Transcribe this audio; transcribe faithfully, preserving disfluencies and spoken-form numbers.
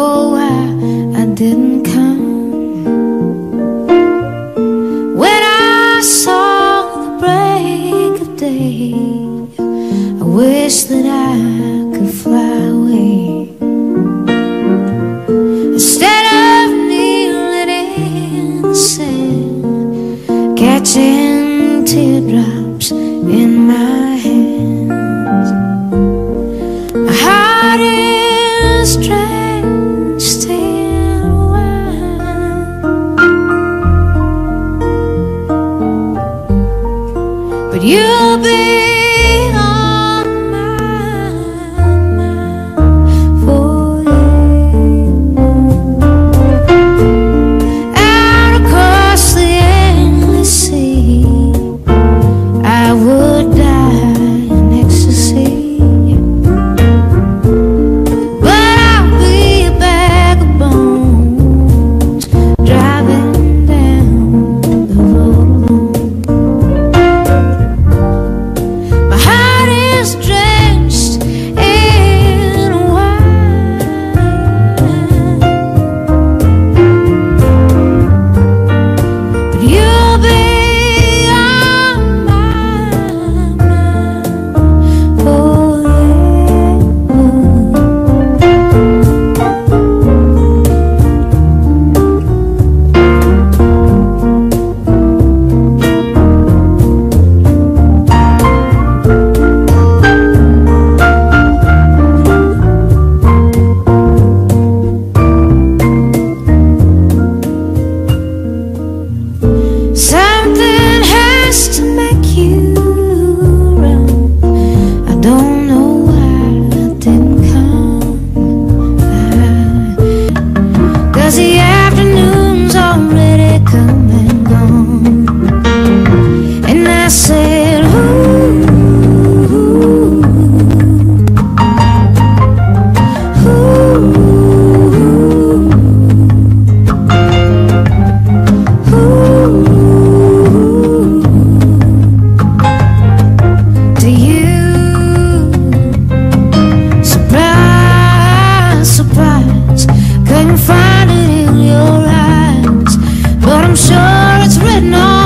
know why I didn't come. When I saw the break of day, I wish that I could fly away. Instead of kneeling in the sand, catching teardrops in my hands. My heart is drenched in wine, but you'll be couldn't find it in your eyes, but I'm sure it's written on